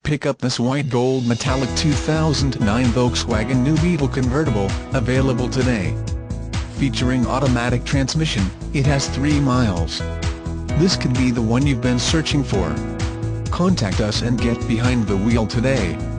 Pick up this white gold metallic 2009 Volkswagen New Beetle convertible, available today. Featuring automatic transmission, it has 3 miles. This could be the one you've been searching for. Contact us and get behind the wheel today.